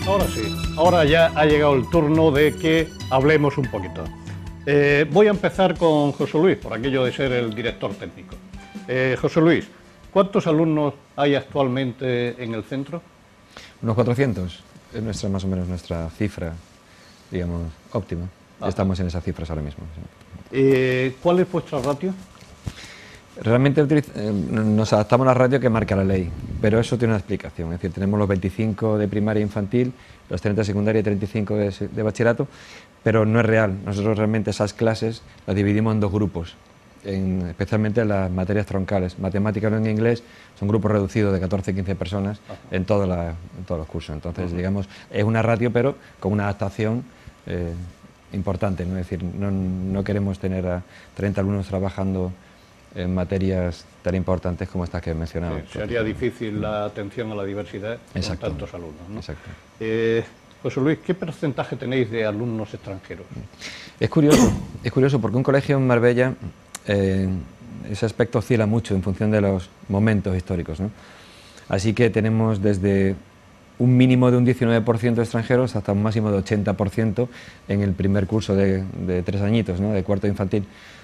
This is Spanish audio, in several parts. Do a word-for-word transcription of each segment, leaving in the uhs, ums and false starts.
ahora sí, ahora ya ha llegado el turno de que hablemos un poquito. Eh, voy a empezar con José Luis, por aquello de ser el director técnico. Eh, José Luis, ¿cuántos alumnos hay actualmente en el centro? Unos cuatrocientos, es nuestra, más o menos nuestra cifra, digamos, óptima. Ajá. Estamos en esas cifras ahora mismo. Sí. Eh, ¿Cuál es vuestra ratio? Realmente eh, nos adaptamos a la ratio que marca la ley, pero eso tiene una explicación. Es decir, tenemos los veinticinco de primaria infantil, los treinta de secundaria y treinta y cinco de, de bachillerato, pero no es real. Nosotros realmente esas clases las dividimos en dos grupos, en, especialmente en las materias troncales. Matemáticas en inglés son grupos reducidos de catorce a quince personas en, toda la, en todos los cursos. Entonces, uh-huh. digamos, es una ratio, pero con una adaptación eh, importante, ¿no? Es decir, no, no queremos tener a treinta alumnos trabajando en materias tan importantes como estas que he mencionado. Sí, sería difícil la atención a la diversidad Exacto. con tantos alumnos, ¿no? Exacto. Eh, José Luis, ¿qué porcentaje tenéis de alumnos extranjeros? Es curioso, es curioso porque un colegio en Marbella, eh, ese aspecto oscila mucho en función de los momentos históricos, ¿no? Así que tenemos desde un mínimo de un diecinueve por ciento de extranjeros hasta un máximo de ochenta por ciento en el primer curso de, de tres añitos, ¿no? De cuarto infantil.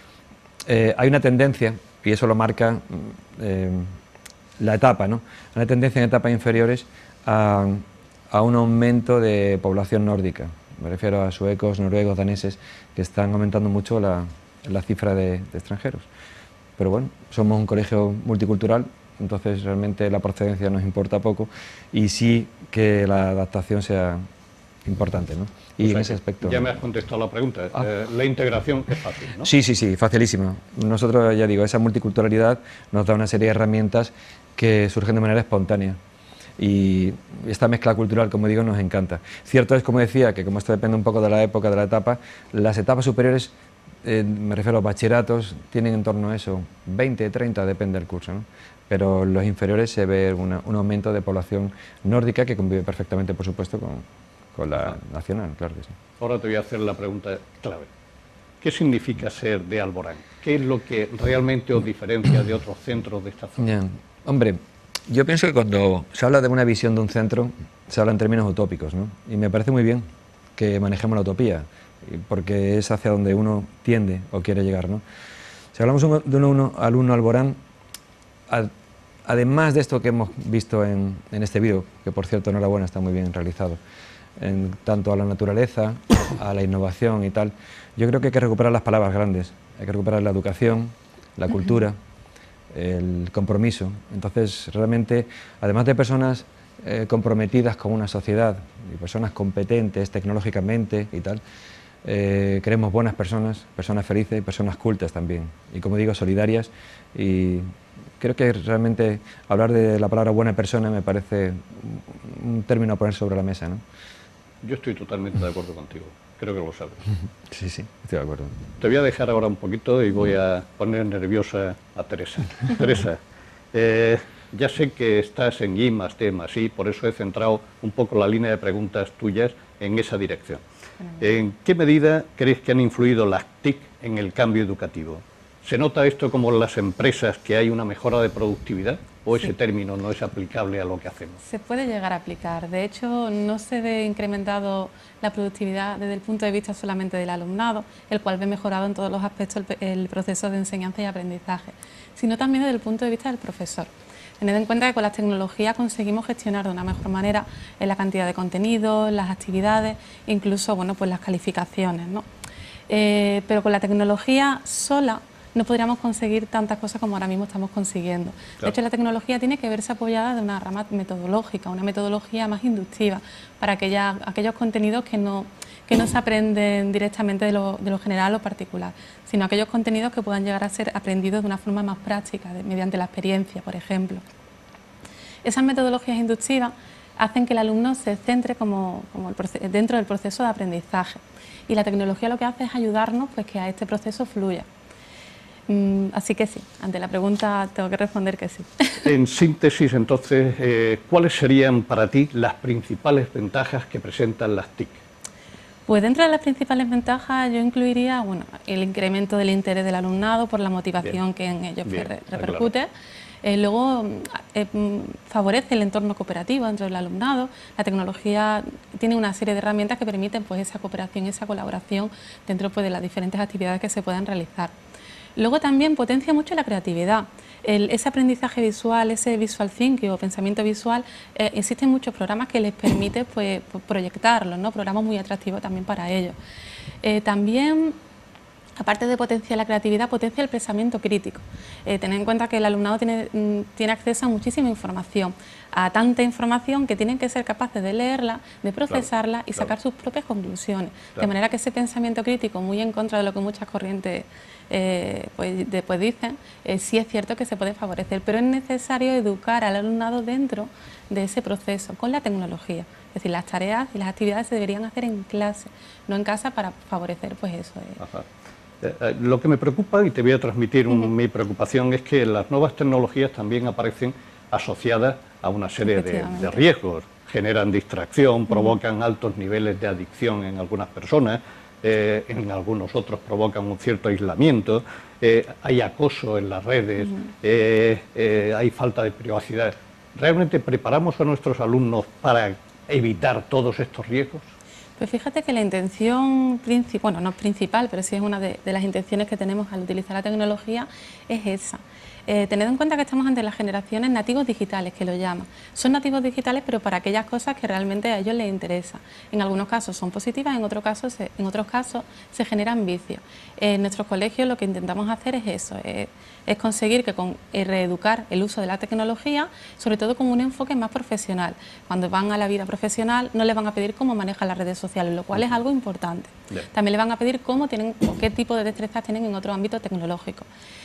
Eh, hay una tendencia, y eso lo marca eh, la etapa, ¿no? Una tendencia en etapas inferiores a, a un aumento de población nórdica. Me refiero a suecos, noruegos, daneses, que están aumentando mucho la, la cifra de, de extranjeros. Pero bueno, somos un colegio multicultural, entonces realmente la procedencia nos importa poco y sí que la adaptación sea importante, ¿no? Y o sea, en ese aspecto... Ya me has contestado la pregunta. Ah. Eh, la integración es fácil, ¿no? Sí, sí, sí, facilísima. Nosotros, ya digo, esa multiculturalidad nos da una serie de herramientas que surgen de manera espontánea. Y esta mezcla cultural, como digo, nos encanta. Cierto es, como decía, que como esto depende un poco de la época, de la etapa, las etapas superiores, eh, me refiero a los bachilleratos, tienen en torno a eso, veinte, treinta, depende del curso, ¿no? Pero los inferiores se ve una, un aumento de población nórdica que convive perfectamente, por supuesto, con, con la ah. nacional, claro que sí. Ahora te voy a hacer la pregunta clave. ¿Qué significa ser de Alborán? ¿Qué es lo que realmente os diferencia de otros centros de esta zona? Yeah. Hombre, yo pienso que cuando se habla de una visión de un centro, se habla en términos utópicos, ¿no? Y me parece muy bien que manejemos la utopía, porque es hacia donde uno tiende o quiere llegar, ¿no? Si hablamos de un uno, alumno Alborán, ad, además de esto que hemos visto en, en este vídeo, que por cierto, enhorabuena, está muy bien realizado, en tanto a la naturaleza, a la innovación y tal, yo creo que hay que recuperar las palabras grandes, hay que recuperar la educación, la cultura, el compromiso. Entonces, realmente, además de personas eh, comprometidas con una sociedad y personas competentes tecnológicamente y tal, eh, queremos buenas personas, personas felices y personas cultas también. Y como digo, solidarias. Y creo que realmente hablar de la palabra buena persona me parece un término a poner sobre la mesa, ¿no? Yo estoy totalmente de acuerdo contigo, creo que lo sabes. Sí, sí, estoy de acuerdo. Te voy a dejar ahora un poquito y voy a poner nerviosa a Teresa. Teresa, eh, ya sé que estás en I más D más I, por eso he centrado un poco la línea de preguntas tuyas en esa dirección. ¿En qué medida crees que han influido las T I C en el cambio educativo? ¿Se nota esto como en las empresas que hay una mejora de productividad o ese sí. término no es aplicable a lo que hacemos? Se puede llegar a aplicar. De hecho, no se ve incrementado la productividad desde el punto de vista solamente del alumnado, el cual ve mejorado en todos los aspectos el, el proceso de enseñanza y aprendizaje, sino también desde el punto de vista del profesor. Tened en cuenta que con las tecnologías conseguimos gestionar de una mejor manera en la cantidad de contenidos, las actividades, incluso bueno, pues las calificaciones, ¿no? Eh, pero con la tecnología sola no podríamos conseguir tantas cosas como ahora mismo estamos consiguiendo. Claro. De hecho, la tecnología tiene que verse apoyada de una rama metodológica, una metodología más inductiva para aquella, aquellos contenidos que no, que no se aprenden directamente de lo, de lo general o particular, sino aquellos contenidos que puedan llegar a ser aprendidos de una forma más práctica, de, mediante la experiencia, por ejemplo. Esas metodologías inductivas hacen que el alumno se centre como, como el dentro del proceso de aprendizaje, y la tecnología lo que hace es ayudarnos pues, que a este proceso fluya. Así que sí, ante la pregunta tengo que responder que sí. En síntesis, entonces, eh, ¿cuáles serían para ti las principales ventajas que presentan las T I C? Pues dentro de las principales ventajas yo incluiría bueno, el incremento del interés del alumnado por la motivación Bien. que en ellos Bien, re repercute. Claro. Eh, luego eh, favorece el entorno cooperativo dentro del alumnado. La tecnología tiene una serie de herramientas que permiten pues, esa cooperación, esa colaboración dentro pues, de las diferentes actividades que se puedan realizar. Luego también potencia mucho la creatividad. El, ese aprendizaje visual, ese visual thinking o pensamiento visual, eh, existen muchos programas que les permiten pues, proyectarlo, ¿no? Programas muy atractivos también para ellos. Eh, también, aparte de potenciar la creatividad, potencia el pensamiento crítico. Eh, tened en cuenta que el alumnado tiene, tiene acceso a muchísima información, a tanta información que tienen que ser capaces de leerla, de procesarla claro, y sacar claro. sus propias conclusiones. Claro. De manera que ese pensamiento crítico, muy en contra de lo que muchas corrientes eh, pues, después dicen, eh, sí es cierto que se puede favorecer, pero es necesario educar al alumnado dentro de ese proceso, con la tecnología. Es decir, las tareas y las actividades se deberían hacer en clase, no en casa, para favorecer pues eso. Eh. Ajá. Eh, lo que me preocupa, y te voy a transmitir un, uh-huh. mi preocupación, es que las nuevas tecnologías también aparecen asociadas a una serie de, de riesgos. Generan distracción, uh-huh. provocan altos niveles de adicción en algunas personas, eh, en algunos otros provocan un cierto aislamiento, eh, hay acoso en las redes, uh-huh. eh, eh, hay falta de privacidad. ¿Realmente preparamos a nuestros alumnos para evitar todos estos riesgos? Pues fíjate que la intención principal, bueno, no es principal, pero sí es una de, de las intenciones que tenemos al utilizar la tecnología, es esa. Eh, tened en cuenta que estamos ante las generaciones nativos digitales, que lo llaman. Son nativos digitales, pero para aquellas cosas que realmente a ellos les interesa. En algunos casos son positivas, en otros casos se, en otros casos se generan vicios. Eh, en nuestros colegios lo que intentamos hacer es eso, es, es conseguir que con eh, reeducar el uso de la tecnología, sobre todo con un enfoque más profesional. Cuando van a la vida profesional no les van a pedir cómo manejan las redes sociales, lo cual es algo importante. Bien. También les van a pedir cómo tienen, o qué tipo de destrezas tienen en otro ámbito tecnológico.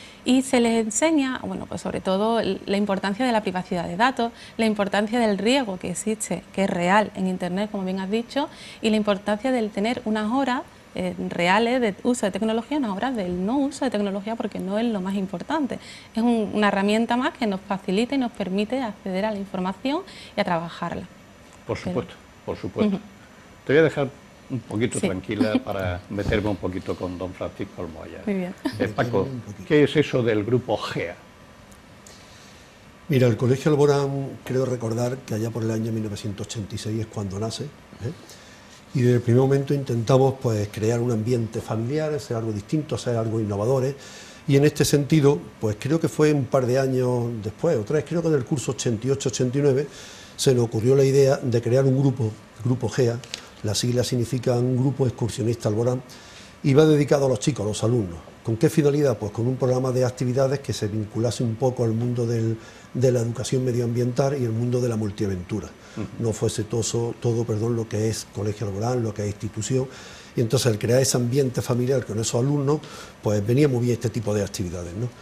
Y se les enseña, bueno, pues sobre todo la importancia de la privacidad de datos, la importancia del riesgo que existe, que es real en Internet, como bien has dicho, y la importancia del tener unas horas eh, reales de uso de tecnología, unas horas del no uso de tecnología, porque no es lo más importante. Es un, una herramienta más que nos facilita y nos permite acceder a la información y a trabajarla. Por supuesto, Pero, por supuesto. Uh-huh. Te voy a dejar un poquito sí. tranquila para meterme un poquito con don Francisco Almoya. Muy bien. Eh, Paco, ¿qué es eso del grupo GEA? Mira, el Colegio Alborán, creo recordar que allá por el año mil novecientos ochenta y seis es cuando nace, ¿eh? Y desde el primer momento intentamos pues crear un ambiente familiar, ser algo distinto, ser algo innovadores, y en este sentido, pues creo que fue un par de años después, otra vez, creo que en el curso ochenta y ocho ochenta y nueve, se nos ocurrió la idea de crear un grupo, el grupo GEA. Las siglas significan Grupo Excursionista Alborán, y va dedicado a los chicos, a los alumnos. ¿Con qué finalidad? Pues con un programa de actividades que se vinculase un poco al mundo del, de la educación medioambiental y el mundo de la multiaventura. Uh-huh. No fuese todo, todo perdón, lo que es Colegio Alborán, lo que es institución. Y entonces al crear ese ambiente familiar con esos alumnos, pues venía muy bien este tipo de actividades, ¿no?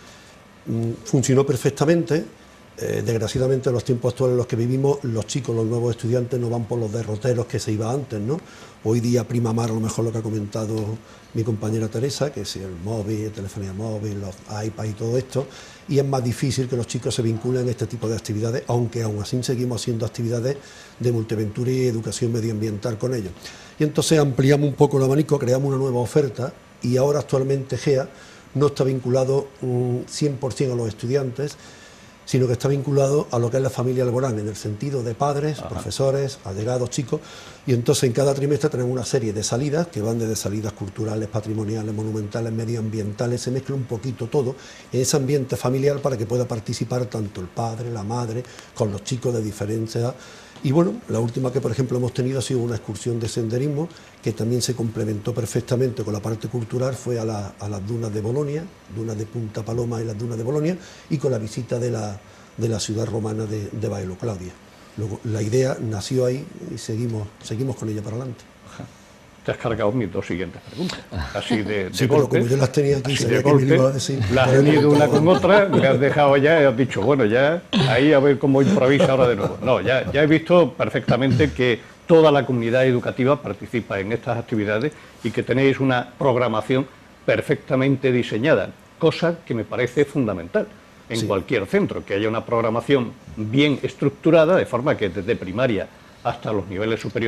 Funcionó perfectamente. Eh, desgraciadamente en los tiempos actuales en los que vivimos, los chicos, los nuevos estudiantes no van por los derroteros que se iba antes, ¿no? Hoy día prima más a lo mejor lo que ha comentado mi compañera Teresa, que es el móvil, el telefonía móvil, los iPads y todo esto, y es más difícil que los chicos se vinculen a este tipo de actividades, aunque aún así seguimos haciendo actividades de multiaventura y educación medioambiental con ellos. Y entonces ampliamos un poco el abanico, creamos una nueva oferta, y ahora actualmente GEA no está vinculado um, cien por cien a los estudiantes, sino que está vinculado a lo que es la familia Alborán, en el sentido de padres, Ajá. profesores, allegados, chicos, y entonces en cada trimestre tenemos una serie de salidas, que van desde salidas culturales, patrimoniales, monumentales, medioambientales, se mezcla un poquito todo en ese ambiente familiar para que pueda participar tanto el padre, la madre, con los chicos de diferencia. Y bueno, la última que por ejemplo hemos tenido ha sido una excursión de senderismo, que también se complementó perfectamente con la parte cultural, fue a, la, a las dunas de Bolonia, dunas de Punta Paloma y las dunas de Bolonia, y con la visita de la, de la ciudad romana de, de Baelo Claudia. Luego, la idea nació ahí y seguimos, seguimos con ella para adelante. Ajá. Te has cargado mis dos siguientes preguntas, así de, de sí, golpe. Pero como yo las tenía aquí, sabía de que golpe, me iba a decir. Las has unido una con otra, me has dejado ya y has dicho, bueno, ya ahí a ver cómo improvisa ahora de nuevo. No, ya, ya he visto perfectamente que toda la comunidad educativa participa en estas actividades y que tenéis una programación perfectamente diseñada, cosa que me parece fundamental en sí. cualquier centro, que haya una programación bien estructurada, de forma que desde primaria hasta los niveles superiores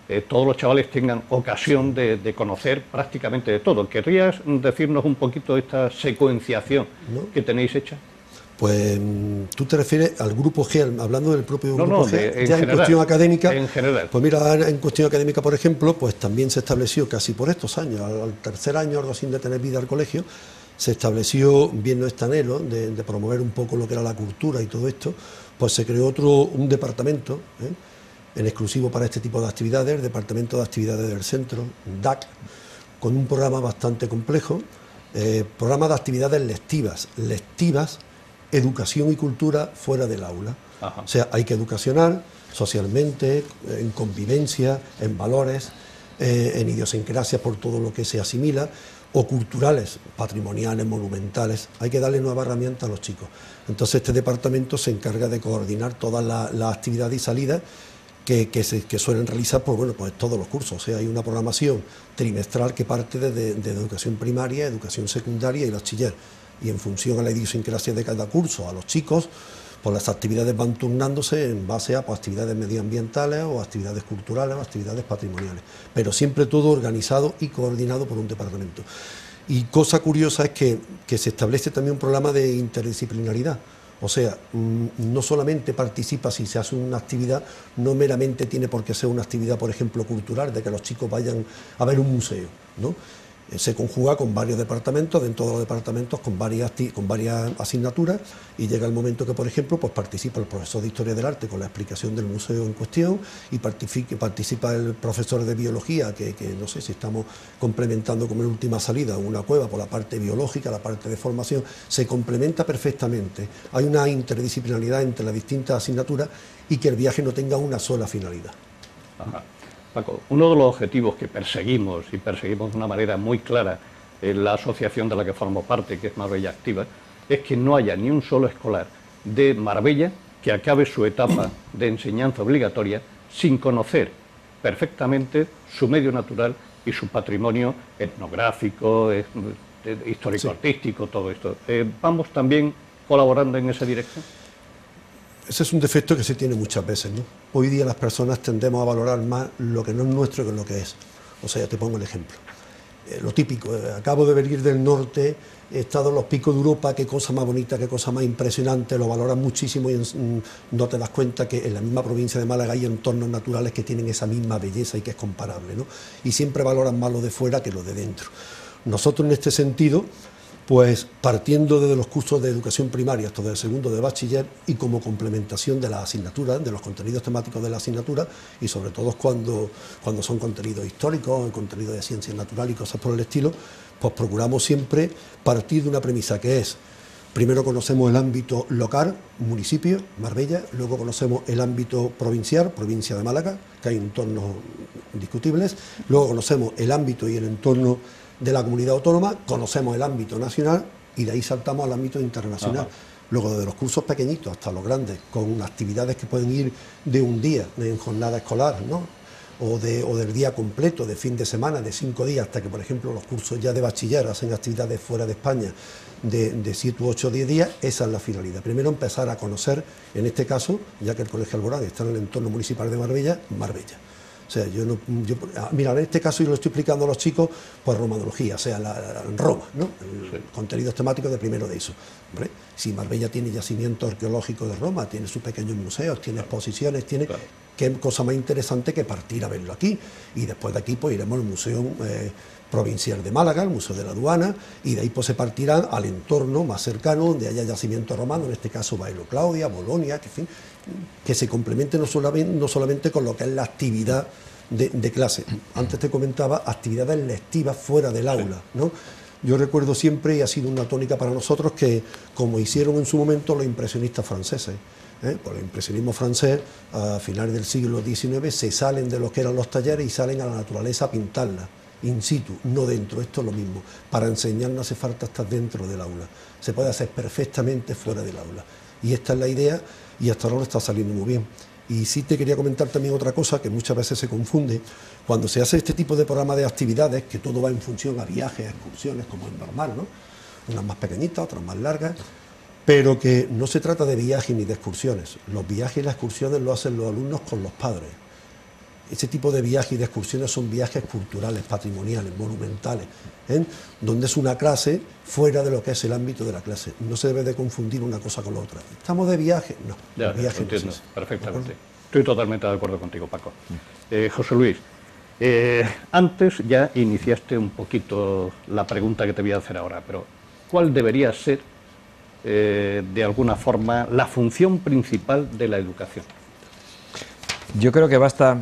eh, todos los chavales tengan ocasión de, de conocer prácticamente de todo. ¿Querrías decirnos un poquito esta secuenciación ¿no? que tenéis hecha? Pues tú te refieres al grupo G, hablando del propio no, grupo no, G, de, en ya general, en cuestión académica. En general. Pues mira, en cuestión académica, por ejemplo, pues también se estableció casi por estos años, al, al tercer año, algo sin de tener vida al colegio, se estableció, viendo este anhelo de, de promover un poco lo que era la cultura y todo esto, pues se creó otro, un departamento, ¿eh? en exclusivo para este tipo de actividades, el Departamento de Actividades del Centro, D A C, con un programa bastante complejo, eh, programa de actividades lectivas, lectivas, educación y cultura fuera del aula. Ajá. O sea, hay que educacionar socialmente, en convivencia, en valores, eh, en idiosincrasias por todo lo que se asimila, o culturales, patrimoniales, monumentales. Hay que darle nuevas herramientas a los chicos. Entonces este departamento se encarga de coordinar todas las la actividades y salidas que, que, se, que suelen realizar por bueno, pues todos los cursos. O sea, hay una programación trimestral que parte desde de, de educación primaria, educación secundaria y bachiller. Y en función a la idiosincrasia de cada curso, a los chicos, pues las actividades van turnándose en base a pues, actividades medioambientales o actividades culturales o actividades patrimoniales, pero siempre todo organizado y coordinado por un departamento. Y cosa curiosa es que, que se establece también un programa de interdisciplinaridad, o sea, no solamente participa si se hace una actividad, no meramente tiene por qué ser una actividad, por ejemplo, cultural, de que los chicos vayan a ver un museo, ¿no? Se conjuga con varios departamentos, dentro de los departamentos con varias, con varias asignaturas, y llega el momento que, por ejemplo, pues participa el profesor de Historia del Arte con la explicación del museo en cuestión, y participa el profesor de Biología, que, que no sé si estamos complementando como en última salida una cueva por la parte biológica, la parte de formación, se complementa perfectamente. Hay una interdisciplinaridad entre las distintas asignaturas y que el viaje no tenga una sola finalidad. Ajá. Paco, uno de los objetivos que perseguimos, y perseguimos de una manera muy clara en la asociación de la que formo parte, que es Marbella Activa, es que no haya ni un solo escolar de Marbella que acabe su etapa de enseñanza obligatoria sin conocer perfectamente su medio natural y su patrimonio etnográfico, histórico-artístico, sí. Todo esto. Eh, ¿Vamos también colaborando en esa dirección? Ese es un defecto que se tiene muchas veces, ¿no? Hoy día las personas tendemos a valorar más lo que no es nuestro que lo que es. O sea, te pongo el ejemplo. Eh, lo típico, eh, acabo de venir del norte, he estado en los picos de Europa, qué cosa más bonita, qué cosa más impresionante, lo valoras muchísimo y en, no te das cuenta que en la misma provincia de Málaga hay entornos naturales que tienen esa misma belleza y que es comparable, ¿no? Y siempre valoran más lo de fuera que lo de dentro. Nosotros en este sentido, pues partiendo desde los cursos de educación primaria hasta el segundo de bachiller y como complementación de las asignaturas, de los contenidos temáticos de la asignatura, y sobre todo cuando, cuando son contenidos históricos, contenidos de ciencia natural y cosas por el estilo, pues procuramos siempre partir de una premisa que es: primero conocemos el ámbito local, municipio, Marbella, luego conocemos el ámbito provincial, provincia de Málaga, que hay entornos indiscutibles, luego conocemos el ámbito y el entorno de la comunidad autónoma, conocemos el ámbito nacional y de ahí saltamos al ámbito internacional. Ajá. Luego, desde los cursos pequeñitos hasta los grandes, con actividades que pueden ir de un día, en jornada escolar, ¿no? o, de, o del día completo, de fin de semana, de cinco días, hasta que, por ejemplo, los cursos ya de bachiller hacen actividades fuera de España de, de siete u ocho o diez días. Esa es la finalidad. Primero, empezar a conocer, en este caso, ya que el Colegio Alborán está en el entorno municipal de Marbella, Marbella. O sea, yo no, yo, mira, en este caso yo lo estoy explicando a los chicos, pues romanología, o sea, la, la, Roma, ¿no? El, sí. Contenidos temáticos de primero de eso. Hombre, si Marbella tiene yacimientos arqueológicos de Roma, tiene sus pequeños museos, tiene claro. exposiciones, tiene... Claro. Qué cosa más interesante que partir a verlo aquí. Y después de aquí pues iremos al Museo eh, Provincial de Málaga, al Museo de la Aduana, y de ahí pues se partirán al entorno más cercano, donde haya yacimientos romanos, en este caso Bailo Claudia, Bolonia, que, en fin, que se complemente no solamente, no solamente con lo que es la actividad de, de clase. Antes te comentaba actividades lectivas fuera del aula, ¿no? Yo recuerdo siempre, y ha sido una tónica para nosotros, que como hicieron en su momento los impresionistas franceses, ¿eh? Por el impresionismo francés, a finales del siglo diecinueve, se salen de lo que eran los talleres y salen a la naturaleza a pintarla, in situ, no dentro. Esto es lo mismo. Para enseñar no hace falta estar dentro del aula, se puede hacer perfectamente fuera del aula. Y esta es la idea, y hasta ahora está saliendo muy bien. Y sí te quería comentar también otra cosa que muchas veces se confunde. Cuando se hace este tipo de programa de actividades, que todo va en función a viajes, a excursiones, como es normal, ¿no? Unas más pequeñitas, otras más largas, pero que no se trata de viajes ni de excursiones. Los viajes y las excursiones lo hacen los alumnos con los padres. Ese tipo de viajes y de excursiones son viajes culturales, patrimoniales, monumentales, ¿eh? Donde es una clase fuera de lo que es el ámbito de la clase. No se debe de confundir una cosa con la otra. ¿Estamos de viaje? No, ya, el viaje lo entiendo, no es ese, perfectamente. Estoy totalmente de acuerdo contigo, Paco. Eh, José Luis, eh, antes ya iniciaste un poquito la pregunta que te voy a hacer ahora, pero ¿cuál debería ser, eh, de alguna forma, la función principal de la educación? Yo creo que basta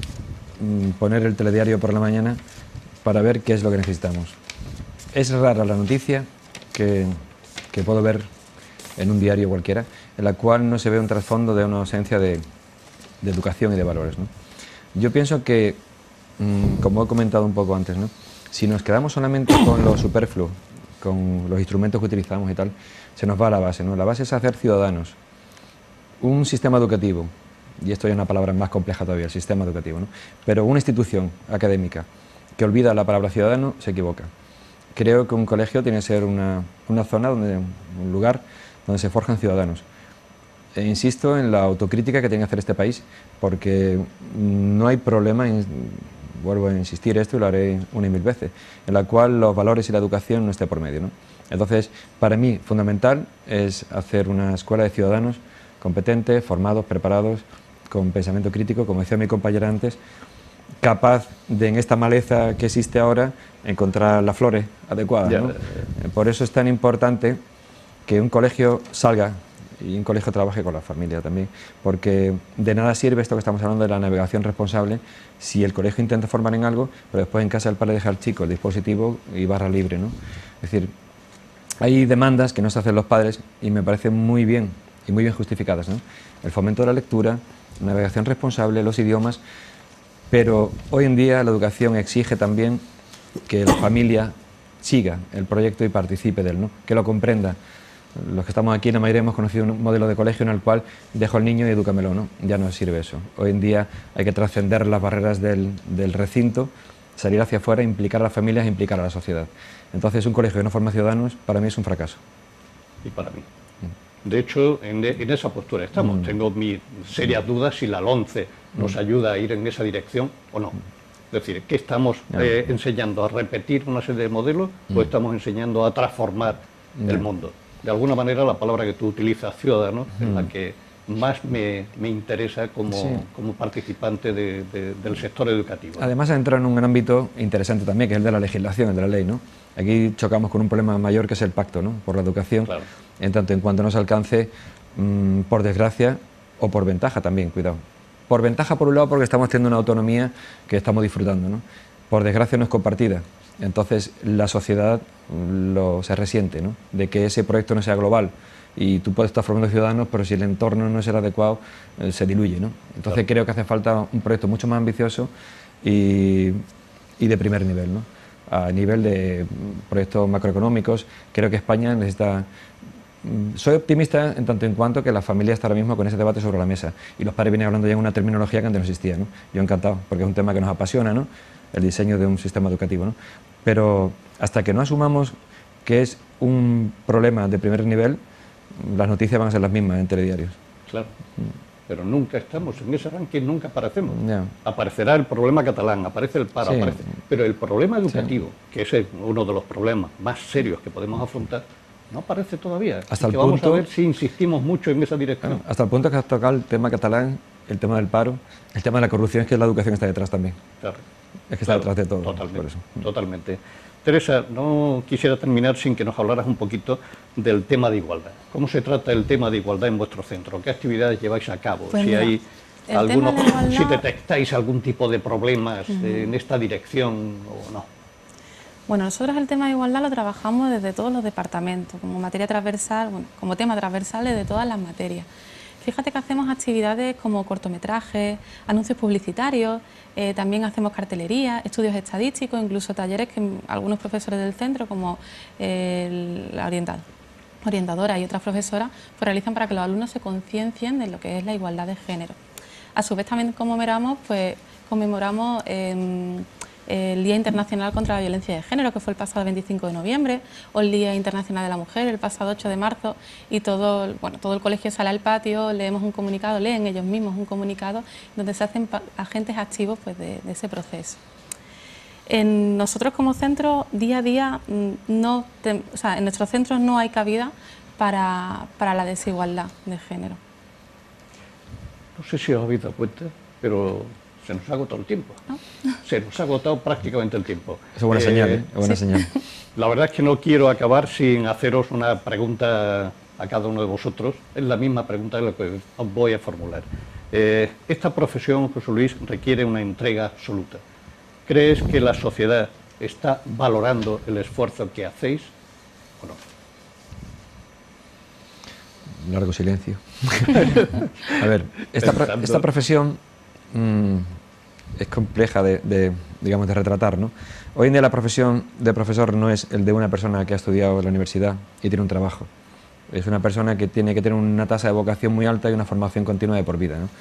mm, poner el telediario por la mañana para ver qué es lo que necesitamos. Es rara la noticia que, que puedo ver en un diario cualquiera, en la cual no se ve un trasfondo de una ausencia de, de educación y de valores, ¿no? Yo pienso que, mmm, como he comentado un poco antes, ¿no?, si nos quedamos solamente con lo superfluo, con los instrumentos que utilizamos y tal, se nos va a la base, ¿no? La base es hacer ciudadanos. Un sistema educativo, y esto es una palabra más compleja todavía, el sistema educativo, ¿no?, pero una institución académica que olvida la palabra ciudadano se equivoca. Creo que un colegio tiene que ser una, una zona, donde, un lugar donde se forjan ciudadanos. E insisto en la autocrítica que tiene que hacer este país, porque no hay problema, en, vuelvo a insistir esto y lo haré una y mil veces, en la cual los valores y la educación no esté por medio, ¿no? Entonces, para mí, fundamental es hacer una escuela de ciudadanos competentes, formados, preparados, con pensamiento crítico, como decía mi compañera antes, capaz de, en esta maleza que existe ahora, encontrar las flores adecuadas, ¿no? Por eso es tan importante que un colegio salga y un colegio trabaje con la familia también, porque de nada sirve esto que estamos hablando de la navegación responsable si el colegio intenta formar en algo, pero después en casa el padre deja al chico el dispositivo y barra libre, ¿no? Es decir, hay demandas que no se hacen los padres y me parecen muy bien y muy bien justificadas, ¿no? El fomento de la lectura, navegación responsable, los idiomas, pero hoy en día la educación exige también que la familia siga el proyecto y participe de él, ¿no?, que lo comprenda. Los que estamos aquí, la mayoría hemos conocido un modelo de colegio en el cual dejo al niño y edúcamelo, ¿no? Ya no sirve eso. Hoy en día hay que trascender las barreras del, del recinto, salir hacia afuera, implicar a las familias e implicar a la sociedad. Entonces, un colegio que no forma ciudadanos, para mí es un fracaso. Y para mí. De hecho, en, en esa postura estamos. Mm. Tengo mis serias dudas si la LOMCE nos mm. ayuda a ir en esa dirección o no. Es decir, ¿qué estamos eh, enseñando? ¿A repetir una serie de modelos mm. o estamos enseñando a transformar mm. el mundo? De alguna manera, la palabra que tú utilizas, ciudadano, mm. es la que más me, me interesa como, sí. como participante de, de, del sector educativo. Además, entra en un ámbito interesante también, que es el de la legislación, el de la ley, ¿no? Aquí chocamos con un problema mayor que es el pacto, ¿no?, por la educación, claro. En tanto en cuanto no se alcance, mmm, por desgracia, o por ventaja también, cuidado. Por ventaja, por un lado, porque estamos teniendo una autonomía que estamos disfrutando, ¿no? Por desgracia no es compartida. Entonces la sociedad lo, se resiente, ¿no?, de que ese proyecto no sea global. Y tú puedes estar formando ciudadanos, pero si el entorno no es el adecuado, eh, se diluye, ¿no? Entonces claro. Creo que hace falta un proyecto mucho más ambicioso y, y de primer nivel, ¿no? A nivel de proyectos macroeconómicos, creo que España necesita... Soy optimista en tanto en cuanto que la familia está ahora mismo con ese debate sobre la mesa y los padres vienen hablando ya en una terminología que antes no existía, ¿no? Yo encantado, porque es un tema que nos apasiona, ¿no?, el diseño de un sistema educativo, ¿no? Pero hasta que no asumamos que es un problema de primer nivel, las noticias van a ser las mismas en telediarios. Claro, pero nunca estamos en ese ranking, nunca aparecemos. Yeah. Aparecerá el problema catalán, aparece el paro, sí. aparece... pero el problema educativo, sí. que es uno de los problemas más serios que podemos afrontar, no aparece todavía. Hasta el que punto, vamos a ver si insistimos mucho en esa dirección. Hasta el punto que has tocado el tema catalán, el tema del paro, el tema de la corrupción, es que la educación está detrás también. Claro. Es que está claro, detrás de todo. Totalmente, por eso. totalmente. Teresa, no quisiera terminar sin que nos hablaras un poquito del tema de igualdad. ¿Cómo se trata el tema de igualdad en vuestro centro? ¿Qué actividades lleváis a cabo? Pues si mira, hay algunos, de igualdad... si detectáis algún tipo de problemas uh-huh. en esta dirección o no. Bueno, nosotros el tema de igualdad lo trabajamos desde todos los departamentos, como materia transversal, bueno, como tema transversal de todas las materias. Fíjate que hacemos actividades como cortometrajes, anuncios publicitarios, eh, también hacemos cartelería, estudios estadísticos, incluso talleres que algunos profesores del centro, como eh, la orientada, orientadora y otras profesoras, pues realizan para que los alumnos se conciencien de lo que es la igualdad de género. A su vez también conmemoramos, pues, conmemoramos eh, el Día Internacional contra la Violencia de Género, que fue el pasado veinticinco de noviembre, o el Día Internacional de la Mujer, el pasado ocho de marzo, y todo, bueno, todo el colegio sale al patio, leemos un comunicado, leen ellos mismos un comunicado, donde se hacen agentes activos pues, de, de ese proceso. En nosotros como centro, día a día, no te, o sea, en nuestros centros no hay cabida para, para la desigualdad de género. No sé si os habéis dado cuenta, pero se nos ha agotado el tiempo. ¿No? Se nos ha agotado prácticamente el tiempo. Es buena eh, señal, ¿eh? Es buena sí. señal. La verdad es que no quiero acabar sin haceros una pregunta a cada uno de vosotros. Es la misma pregunta que la que os voy a formular. Eh, esta profesión, José Luis, requiere una entrega absoluta. ¿Crees que la sociedad está valorando el esfuerzo que hacéis o no? Largo silencio. A ver, esta, pro, esta profesión mmm, es compleja de, de, digamos, de retratar, ¿no? Hoy en día la profesión de profesor no es el de una persona que ha estudiado en la universidad y tiene un trabajo. Es una persona que tiene que tener una tasa de vocación muy alta y una formación continua de por vida, ¿no?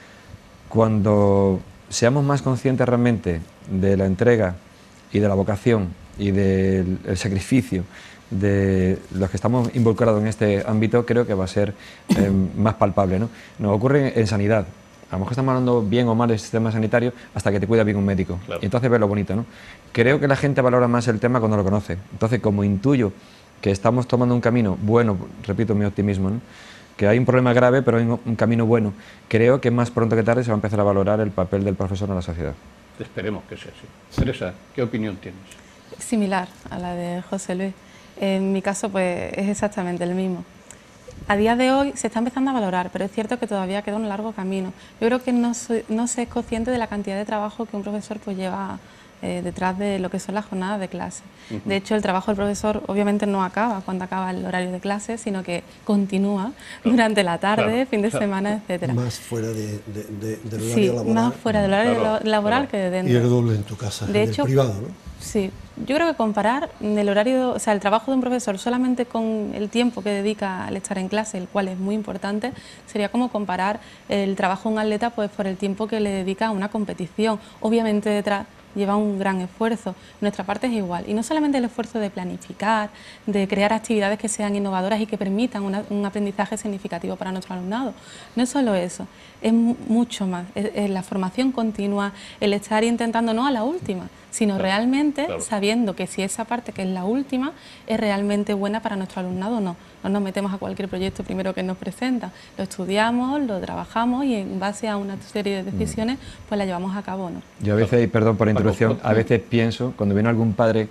Cuando seamos más conscientes realmente de la entrega y de la vocación y del el sacrificio de los que estamos involucrados en este ámbito, creo que va a ser eh, más palpable, ¿no? Nos ocurre en sanidad. A lo mejor estamos hablando bien o mal del sistema sanitario hasta que te cuida bien un médico. Claro. Y entonces ves lo bonito, ¿no? Creo que la gente valora más el tema cuando lo conoce. Entonces, como intuyo que estamos tomando un camino bueno, repito mi optimismo, ¿no? Que hay un problema grave, pero hay un camino bueno, creo que más pronto que tarde se va a empezar a valorar el papel del profesor en la sociedad. Esperemos que sea así. Teresa, ¿qué opinión tienes? Similar a la de José Luis. En mi caso, pues es exactamente el mismo. A día de hoy se está empezando a valorar, pero es cierto que todavía queda un largo camino. Yo creo que no, soy, no se es consciente de la cantidad de trabajo que un profesor pues lleva eh, detrás de lo que son las jornadas de clase. Uh-huh. De hecho, el trabajo del profesor obviamente no acaba cuando acaba el horario de clase, sino que continúa claro. durante la tarde, claro. fin de claro. semana, etcétera. Más fuera de, de, de, del horario sí, laboral. más fuera del horario claro, laboral claro. que de dentro. Y el doble en tu casa, de en hecho, el privado, ¿no? Sí, yo creo que comparar el horario, o sea, el trabajo de un profesor solamente con el tiempo que dedica al estar en clase, el cual es muy importante, sería como comparar el trabajo de un atleta pues por el tiempo que le dedica a una competición. Obviamente detrás lleva un gran esfuerzo. Nuestra parte es igual. Y no solamente el esfuerzo de planificar, de crear actividades que sean innovadoras y que permitan una, un aprendizaje significativo para nuestro alumnado. No es solo eso, es mucho más. Es, es la formación continua, el estar intentando no a la última, sino claro, realmente claro. sabiendo que si esa parte que es la última es realmente buena para nuestro alumnado o no. No nos metemos a cualquier proyecto primero que nos presenta, lo estudiamos, lo trabajamos y en base a una serie de decisiones pues la llevamos a cabo, ¿no? Yo a veces, perdón por la interrupción, a veces pienso, cuando viene algún padre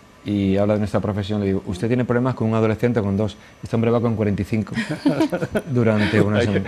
y habla de nuestra profesión, le digo, usted tiene problemas con un adolescente o con dos, este hombre va con cuarenta y cinco durante una semana.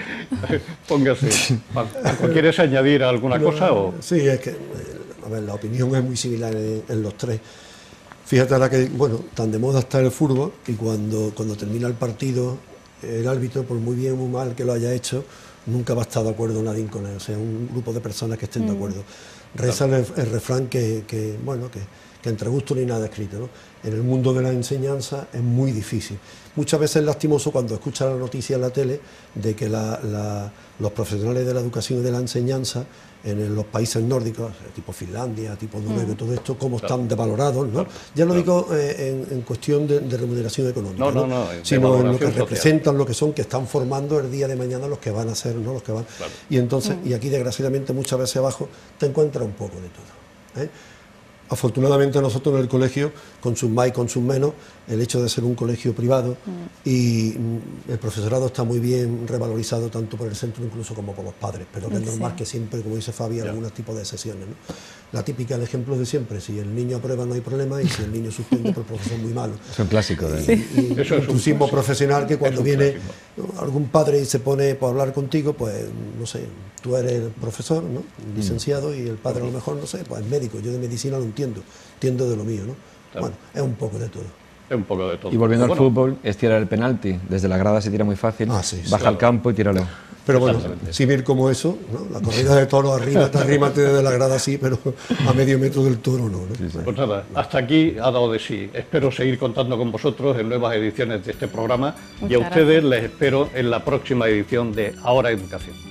Póngase. ¿Quieres añadir alguna no, cosa? O? Sí, es que a ver, la opinión es muy similar en, en los tres. Fíjate ahora que, bueno, tan de moda está el fútbol y cuando, cuando termina el partido, el árbitro, por muy bien o muy mal que lo haya hecho, nunca va a estar de acuerdo nadie con él, o sea, un grupo de personas que estén mm. de acuerdo. Reza claro. el, el refrán que, que bueno, que, que entre gusto ni nada escrito, ¿no? En el mundo de la enseñanza es muy difícil. Muchas veces es lastimoso cuando escuchas la noticia en la tele de que la, la, los profesionales de la educación y de la enseñanza en los países nórdicos, tipo Finlandia, tipo Noruega, mm. todo esto, cómo claro. están devalorados, ¿no? Claro. Ya no claro. digo eh, en, en cuestión de, de remuneración económica, no, ¿no? No, no, sino en lo que social. representan, lo que son, que están formando el día de mañana los que van a ser, ¿no? Los que van. Claro. Y entonces, mm. y aquí desgraciadamente muchas veces abajo te encuentras un poco de todo, ¿eh? Afortunadamente nosotros en el colegio, con sus más y con sus menos, el hecho de ser un colegio privado mm. y el profesorado está muy bien revalorizado tanto por el centro incluso como por los padres, pero que es normal sí. que siempre, como dice Fabi, yeah. algunos tipos de excepciones, ¿no? La típica, el ejemplo de siempre, si el niño aprueba no hay problema y si el niño suspende, pues el profesor es muy malo. Es un clásico. ¿eh? Y, y, y Eso es un sismo profesional que cuando viene clásico. algún padre y se pone por hablar contigo, pues no sé, tú eres el profesor, ¿no? Licenciado, y el padre a lo mejor, no sé, pues es médico, yo de medicina lo entiendo, entiendo de lo mío, ¿no? Claro. Bueno, es un poco de todo. Es un poco de todo. Y volviendo Pero al bueno. fútbol, es tirar el penalti. Desde la grada se tira muy fácil, ah, sí, sí, baja claro. al campo y tíralo. Pero bueno, sin ir como eso, ¿no? La corrida de toro arriba, te arrímate desde la grada sí, pero a medio metro del toro no, ¿no? Sí, sí. Pues nada, hasta aquí ha dado de sí. Espero seguir contando con vosotros en nuevas ediciones de este programa. Muchas y a ustedes gracias. Les espero en la próxima edición de Ahora Educación.